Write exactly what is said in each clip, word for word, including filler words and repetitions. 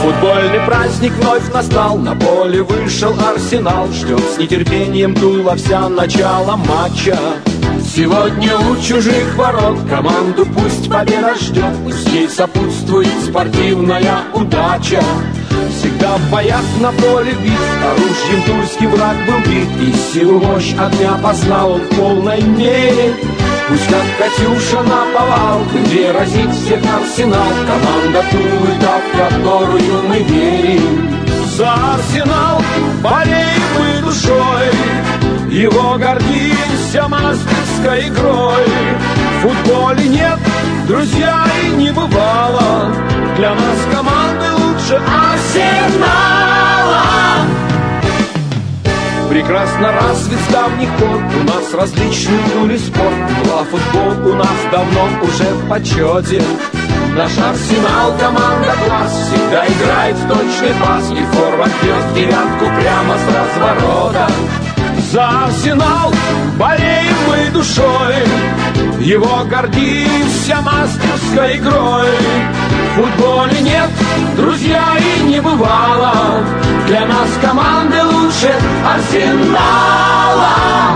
Футбольный праздник вновь настал, на поле вышел Арсенал. Ждет с нетерпением Тула вся начало матча. Сегодня у чужих ворот команду пусть победа ждет, пусть ей сопутствует спортивная удача. Всегда в боях на поле бит, оружием тульский враг был бит, и силу мощь огня познал он в полной мере. Пусть как Катюша наповал, где разит всех Арсенал, команда Тулы, да, в которую мы верим. За Арсенал болеем мы душой, его гордимся мастерской игрой. В футболе нет, друзья, и не бывало для нас команды лучше Арсенала. Прекрасно развит с давних пор у нас различный Туле спорт. Футбол у нас давно уже в почете. Наш Арсенал команда класс, всегда играет в точный пас, и форвард бьет девятку прямо с разворота. За Арсенал болеем мы душой, его гордимся мастерской игрой. В футболе нет, друзья, и не бывало для нас команды лучше Арсенала.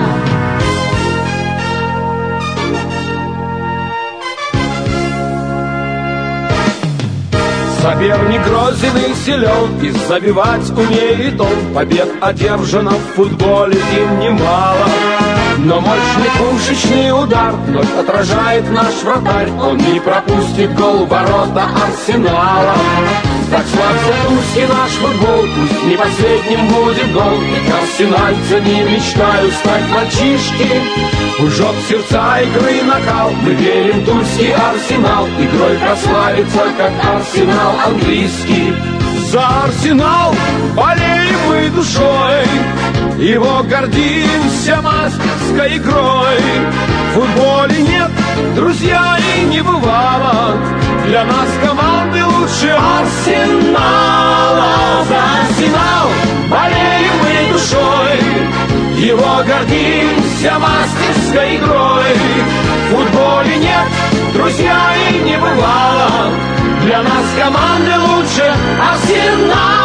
Соперник грозен и силен, и забивать умеет он. Побед одержано в футболе им немало. Но мощный пушечный удар вновь отражает наш вратарь. Он не пропустит гол в ворота Арсенала. Так славься тульский наш футбол, пусть не последним будет гол. Ведь арсенальцы не мечтают стать мальчишки. Жжет сердца игры накал, мы верим тульский Арсенал, игрой прославится, как Арсенал английский. За Арсенал болеем мы душой, его гордимся мастерской игрой. В футболе нет, друзья, и не бывало для нас команды лучше Арсенала. За Арсенал болеем мы душой, его гордимся мастерской игрой. В футболе нет, друзья, и не бывало для нас команды лучше Арсенал.